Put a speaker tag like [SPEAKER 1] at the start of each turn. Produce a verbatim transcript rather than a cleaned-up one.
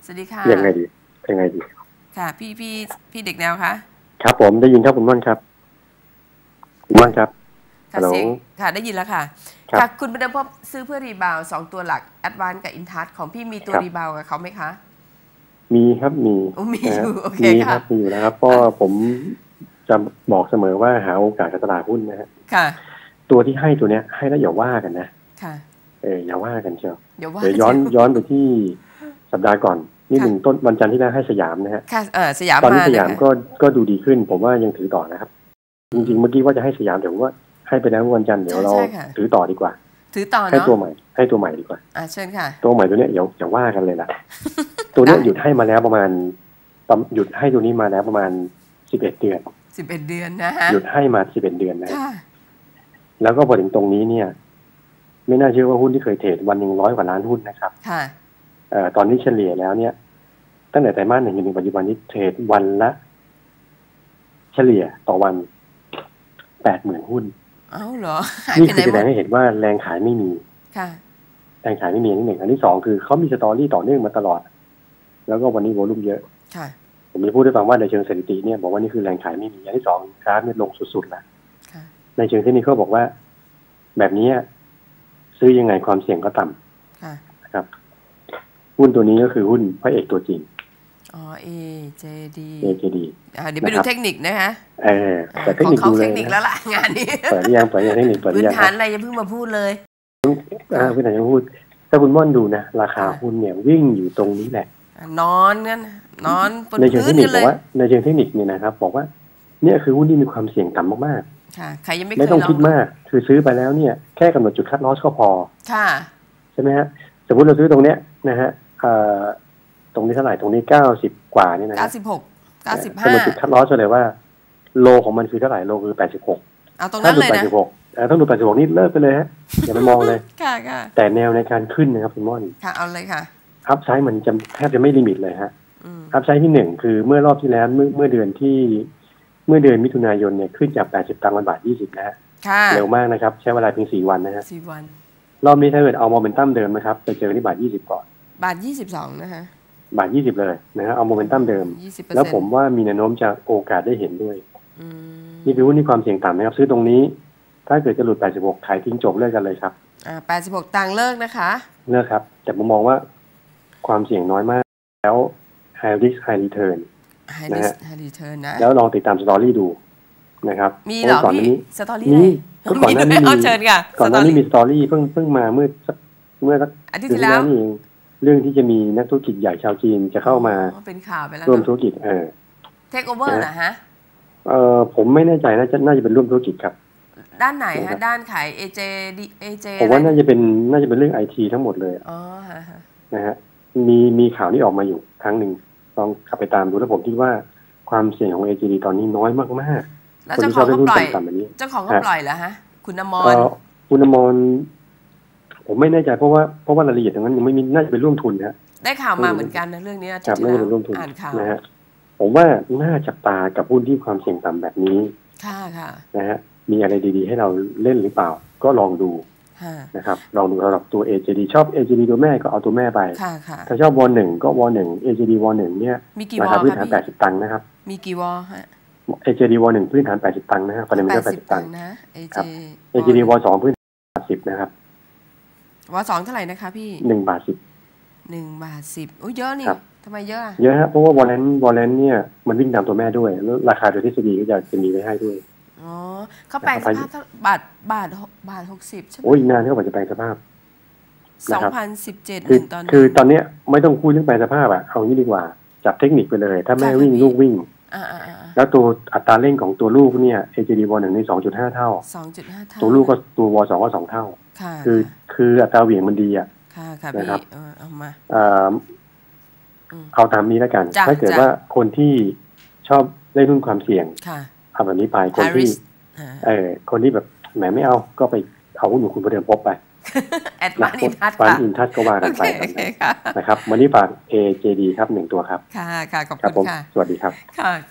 [SPEAKER 1] สวัสดีค่ะ
[SPEAKER 2] ยังไงดียังไงดี
[SPEAKER 1] ค่ะพี่พี่พี่เด็กแนวคะ
[SPEAKER 2] ครับผมได้ยินครับคุณม่อนครับคุณม่อนครับ
[SPEAKER 1] ค่ะเสียงค่ะได้ยินแล้วค่ะค่ะคุณประเดิมพบซื้อเพื่อรีบาวสองตัวหลักแอดวานกับอินทัชของพี่มีตัวรีบาวกับเขาไหมคะ
[SPEAKER 2] มีครับมี
[SPEAKER 1] มีอยู่โอเคค่ะ
[SPEAKER 2] มีครับมีอยู่แล้วครับเพราะผมจะบอกเสมอว่าหาโอกาสกับตลาดหุ้นนะฮะ
[SPEAKER 1] ค่ะ
[SPEAKER 2] ตัวที่ให้ตัวเนี้ยให้แล้วอย่าว่ากันนะ
[SPEAKER 1] ค่ะ
[SPEAKER 2] เอออย่าว่ากันเชียว
[SPEAKER 1] เดี๋ยวว่า
[SPEAKER 2] ย้อนย้อนไปที่สัปดาห์ก่อนนี่หนึ่งต้นวันจันทร์ที่แล้วให้สยามนะฮะ
[SPEAKER 1] ค่ะเออสยาม
[SPEAKER 2] ตอนนี้สยามก็ก็ดูดีขึ้นผมว่ายังถือต่อนะครับจริงๆเมื่อกี้ว่าจะให้สยามเดี๋ยวว่าให้ไปแล้ววันจันทร์เดี๋ยวเราถือต่อดีกว่า
[SPEAKER 1] ถือต่อเนาะ
[SPEAKER 2] ให้ตัวใหม่ให้ตัวใหม่ดีกว่า
[SPEAKER 1] อ่าเชิญค่ะ
[SPEAKER 2] ตัวใหม่ตัวเนี้ยอย่าอย่าว่ากันเลยล่ะตัวเนี้ยหยุดให้มาแล้วประมาณหยุดให้ตัวนี้มาแล้วประมาณสิบเอ็ดเดือน
[SPEAKER 1] สิบเอ็ดเดือนนะฮะ
[SPEAKER 2] หยุดให้มาสิบเอ็ดเดือนนะแล้วก็พอถึงตรงนี้เนี่ยไม่น่าเชื่อว่าหุ้นที่เคยเทรดวันหนึ่งร้อยกว่าล้านหุ้นนะครับ
[SPEAKER 1] ค่ะ
[SPEAKER 2] เอ่อตอนนี้เฉลี่ยแล้วเนี่ยตั้งแต่ไตรมาสหนึ่งจนถึงปัจจุบันนี้เทรดวันละเฉลี่ยต่อวันแปดหมื่นหุ้น
[SPEAKER 1] เอ้าเหรอ
[SPEAKER 2] นี่คือแสดงให้เห็นว่าแรงขายไม่มี
[SPEAKER 1] ค่ะ
[SPEAKER 2] แรงขายไม่มีอันที่หนึ่งอันที่สองคือเขามีสตอรี่ต่อเนื่องมาตลอดแล้วก็วันนี้โวลุ่มเยอะ
[SPEAKER 1] ค่ะ
[SPEAKER 2] ผมจะพูดให้ฟังว่าในเชิงสถิติเนี่ยบอกว่านี่คือแรงขายไม่มีอันที่สองกราฟเนี่ยลงสุดๆแล้วในเชิงเทคนิคเขาบอกว่าแบบนี้ซื้อยังไงความเสี่ยงก็ต่ำนะครับหุ้นตัวนี้ก็คือหุ้นพระเอกตัวจริง
[SPEAKER 1] อ๋อ เอ เจ ดี
[SPEAKER 2] เอ เจ ดี
[SPEAKER 1] อ่าเดี๋ยวไปดูเทคนิคนะคะ
[SPEAKER 2] เออแต่เทคนิคดูเลย
[SPEAKER 1] เทคนิคแล้วล่ะงานนี้
[SPEAKER 2] เปิดยังเปิดยังเทคนิคเปิดยัง
[SPEAKER 1] พื้นฐานอะไรอย่าเพิ่งมาพูดเลย
[SPEAKER 2] อ่าพื้นฐานยังพูดถ้าคุณม่อนดูนะราคาหุ้นเนี่ยวิ่งอยู่ตรงนี้แหละ
[SPEAKER 1] นอนกันนอนบน
[SPEAKER 2] ในเชิงเทคนิคบอกว่าในเชิงเทคนิคเนี่ยนะครับบอกว่าเนี่ยคือหุ้นที่มีความเสี่ยงต่ำมาก
[SPEAKER 1] ๆค่ะใครยังไม่
[SPEAKER 2] ไม่ต้องคิดมากคือซื้อไปแล้วเนี่ยแค่กำหนดจุดคัดลอสก็พอ
[SPEAKER 1] ค่ะ
[SPEAKER 2] ใช่ไหมฮะสมมติเราซื้อตรงเนี้ยนะฮะเอ่อตรงนี้เท่าไหร่ตรงนี้เก้าสิบกว่านี่นะ
[SPEAKER 1] เก้าสิบหกเก้าสิบห้ากำ
[SPEAKER 2] หนดจุดคัดลอสเลยว่าโลของมันคือเท่าไหร่โลคือแปดสิบหก
[SPEAKER 1] เอาตรงนั้นเลยนะ
[SPEAKER 2] ต้องดูแปดสิบหกนี่เลิกไปเลยฮะอย่าไปมองเลย
[SPEAKER 1] ค่ะค่ะ
[SPEAKER 2] แต่แนวในการขึ้นนะครับคุณม่อน
[SPEAKER 1] ค่ะเอาเลยค่ะ
[SPEAKER 2] อัพไซด์มันจะแทบจะไม่ลิมิตเลยฮะอัพไซด์ที่หนึ่งคือเมื่อรอบที่แล้วเมื่อเมื่อเดือนที่เมื่อเดือนมิถุนายนเนี่ยขึ้นจากแปดสิบตังค์เป็นบาทยี่สิบนะฮะเร็วมากนะครับใช้เวลาเพียงสี่วันนะฮะ
[SPEAKER 1] สี่วัน
[SPEAKER 2] รอบนี้ถ้าเกิดเอาโมเมนตัมเดิมนะครับไปเจอที่บาทยี่สิบก่อน
[SPEAKER 1] บาทยี่สิบสองนะฮะ
[SPEAKER 2] บาทยี่สิบเลยนะฮะเอาโมเมนตัมเดิมแล้วผมว่ามีแนวโน้มจะโอกาสได้เห็นด้วยนี่คือหุ้นที่ความเสี่ยงต่ำนะครับซื้อตรงนี้ถ้าเกิดจะหลุดแปดสิบหกขายทิ้งจบเลิกกันเลยครับ
[SPEAKER 1] อ่าแปดสิบหกตังค์เลิกนะคะ
[SPEAKER 2] เลิกครับแต่ผมมองว่าความเสี่ยงน้อยมากแล้ว high risk high return
[SPEAKER 1] high risk high return นะ
[SPEAKER 2] แล้วลองติดตามสตอรี่ดูนะครับ
[SPEAKER 1] มีเหรอพี่สตอรี่
[SPEAKER 2] มีก่อนหน้านี้มี
[SPEAKER 1] เชิญค่ะ
[SPEAKER 2] ก่อนหน้านี้มีสตอรี่เพิ่งเพิ่งมาเมื่อเมื่อสัก
[SPEAKER 1] อาทิตย์ที่แล้ว
[SPEAKER 2] นี่เองเรื่องที่จะมีนักธุรกิจใหญ่ชาวจีนจะเข้ามา
[SPEAKER 1] เป็นข่าวไปแล้ว
[SPEAKER 2] ร่วมธุรกิจเออ
[SPEAKER 1] take over เหรอฮะ
[SPEAKER 2] เออผมไม่แน่ใจน่าจะน่าจะเป็นร่วมธุรกิจครับ
[SPEAKER 1] ด้านไหนฮะด้านขาย เอ เจ เอ เจ
[SPEAKER 2] ผมว่าน่าจะเป็นน่าจะเป็นเรื่อง ไอ ที ทั้งหมดเลย
[SPEAKER 1] อ๋อฮะ
[SPEAKER 2] นะฮะมีมีข่าวนี้ออกมาอยู่ครั้งหนึ่งลองขับไปตามดูแล้วผมคิดว่าความเสี่ยงของ เอ จี ดี ตอนนี้น้อยมาก
[SPEAKER 1] ๆแล้วเจ้าของก็ปล่อยเจ้าของก็ปล่อยเหรอฮะคุณอมร
[SPEAKER 2] คุณอมรผมไม่แน่ใจเพราะว่าเพราะว่ารายละเอียดตรงนั้นยังไม่มีน่าจะเป็นร่วมทุนนะ
[SPEAKER 1] ได้ข่าวมาเหมือนกันนะเรื่องนี้
[SPEAKER 2] จับไม่เป็นร่วมทุนนะฮะผมว่าน่าจับตากับหุ้นที่ความเสี่ยงต่ำแบบนี้
[SPEAKER 1] ค่ะค่ะ
[SPEAKER 2] นะฮะมีอะไรดีๆให้เราเล่นหรือเปล่าก็ลองดูนะครับลองดูสำหรับตัว เอ เจ ดี ชอบ เอ เจ ดี ตัวแม่ก็เอาตัวแม่ไปถ้าชอบวอลหนึ่งก็วอลหนึ่ง เอ เจ ดี วอลหนึ่งเนี่ยราคาพื้นฐานแปดสิบตังค์นะครับ
[SPEAKER 1] มีกี่วอลฮะ
[SPEAKER 2] เอ เจ ดี วอลหนึ่งพื้นฐานแปดสิบตังค์นะฮะฟันเดเมนทัลแปดสิบตังค์
[SPEAKER 1] นะ เอ เจ
[SPEAKER 2] เอ เจ ดี วอลสองพื้นฐานแปดสิบนะครับ
[SPEAKER 1] วอลสองเท่าไหร่นะคะพี่
[SPEAKER 2] หนึ่งบาทสิบ
[SPEAKER 1] หนึ่งบาทสิบโอ้เยอะนี่ทำไมเยอะ
[SPEAKER 2] เยอะฮะเพราะว่าวอลเลนวอลเลนเนี่ยมันวิ่งตามตัวแม่ด้วยแล้วราคาโดยทฤษฎีก็จะจะมีไว้ให้ด้วย
[SPEAKER 1] อ๋อเขาแปลงสภาพบาทบาทบาทหกสิบใช่ไหม
[SPEAKER 2] โอ้ยนานเท่ากับจะแปลงสภาพ
[SPEAKER 1] สองพันสิบเจ็ดตอน
[SPEAKER 2] คือตอนเนี้ยไม่ต้องพูดเรื่องแปลงสภาพอ่ะเอางี้ดีกว่าจับเทคนิคไปเลยถ้าแม่วิ่งลูกวิ่งแล้วตัวอัตราเร่งของตัวลูกเนี่ย เอ เจ ดี วอลหนึ่งนี่สองจุดห้าเท่า
[SPEAKER 1] สองจุดห้า เท่า
[SPEAKER 2] ตัวลูกก็ตัววอลสองก็สองเท่าคือคืออัตราเหวี่ยงมันดีอ่ะ
[SPEAKER 1] ค่ะค่ะพี่เอามา
[SPEAKER 2] เอาตามนี้แล้วกันถ้าเกิดว่าคนที่ชอบเล่นหุ้นความเสี่ยงเอาแบบนี้ไปคนที่เออคนที่แบบแหมไม่เอาก็ไปเอาหุ้นของคุณประเดิมพบไป
[SPEAKER 1] แอดวานอินทัช
[SPEAKER 2] วานอินทัชก็ว่ากันไปนะครับวันนี้ฝาก เอ เจ ดี ครับหนึ่งตัวครับ
[SPEAKER 1] ค่ะค่ะขอบคุณค่ะ
[SPEAKER 2] สวัสดีครับ
[SPEAKER 1] ค่ะ